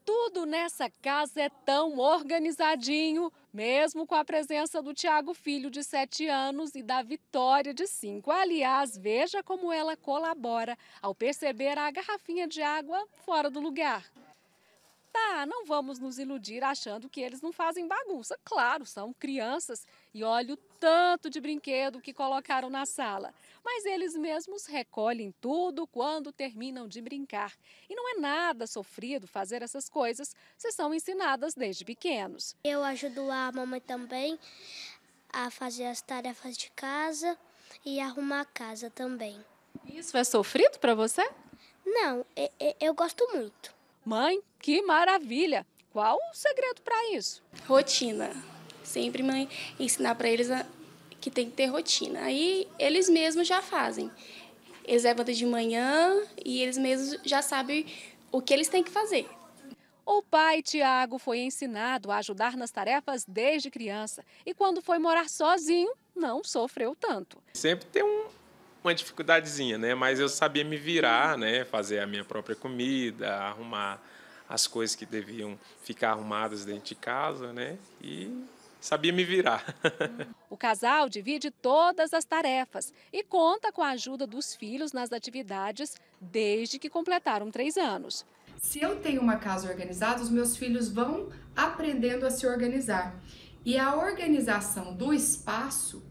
Tudo nessa casa é tão organizadinho, mesmo com a presença do Tiago Filho, de 7 anos, e da Vitória, de 5. Aliás, veja como ela colabora ao perceber a garrafinha de água fora do lugar. Tá, não vamos nos iludir achando que eles não fazem bagunça. Claro, são crianças e olha o tanto de brinquedo que colocaram na sala. Mas eles mesmos recolhem tudo quando terminam de brincar. E não é nada sofrido fazer essas coisas se são ensinadas desde pequenos. Eu ajudo a mamãe também a fazer as tarefas de casa e arrumar a casa também. Isso é sofrido para você? Não, eu gosto muito. Mãe, que maravilha! Qual o segredo para isso? Rotina. Sempre mãe ensinar para eles que tem que ter rotina. Aí eles mesmos já fazem. Eles levantam de manhã e eles mesmos já sabem o que eles têm que fazer. O pai, Tiago, foi ensinado a ajudar nas tarefas desde criança e quando foi morar sozinho, não sofreu tanto. Sempre tem uma dificuldadezinha, né? Mas eu sabia me virar, né? Fazer a minha própria comida, arrumar as coisas que deviam ficar arrumadas dentro de casa, né? E sabia me virar. O casal divide todas as tarefas e conta com a ajuda dos filhos nas atividades desde que completaram 3 anos. Se eu tenho uma casa organizada, os meus filhos vão aprendendo a se organizar. E a organização do espaço,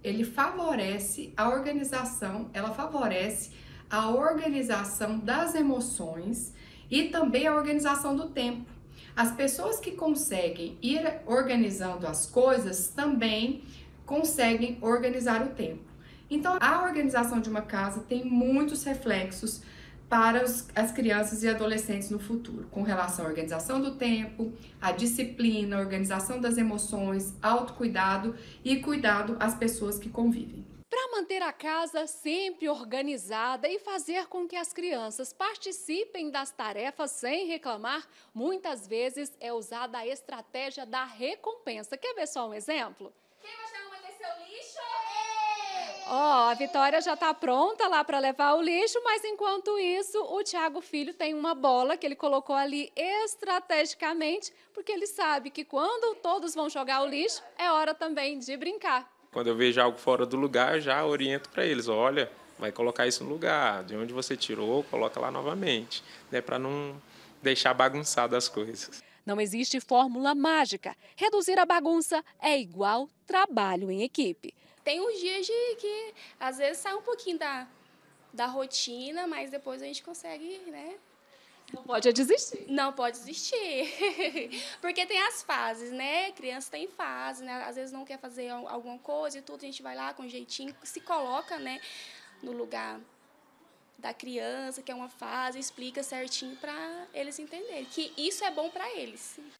ela favorece a organização das emoções e também a organização do tempo. As pessoas que conseguem ir organizando as coisas também conseguem organizar o tempo. Então, a organização de uma casa tem muitos reflexos para as crianças e adolescentes no futuro, com relação à organização do tempo, à disciplina, à organização das emoções, autocuidado e cuidado às pessoas que convivem. Para manter a casa sempre organizada e fazer com que as crianças participem das tarefas sem reclamar, muitas vezes é usada a estratégia da recompensa. Quer ver só um exemplo? Quem vai chamar manter seu lixo? Ó, a Vitória já está pronta lá para levar o lixo, mas enquanto isso, o Tiago Filho tem uma bola que ele colocou ali estrategicamente, porque ele sabe que quando todos vão jogar o lixo, é hora também de brincar. Quando eu vejo algo fora do lugar, eu já oriento para eles, olha, vai colocar isso no lugar, de onde você tirou, coloca lá novamente, né, para não deixar bagunçado as coisas. Não existe fórmula mágica. Reduzir a bagunça é igual trabalho em equipe. Tem uns dias que às vezes sai um pouquinho da rotina, mas depois a gente consegue, né? Não pode desistir. Não pode desistir. Porque tem as fases, né? Criança tem fase, né? Às vezes não quer fazer alguma coisa e tudo, a gente vai lá com jeitinho, se coloca, né, no lugar da criança, que é uma fase, explica certinho para eles entenderem que isso é bom para eles.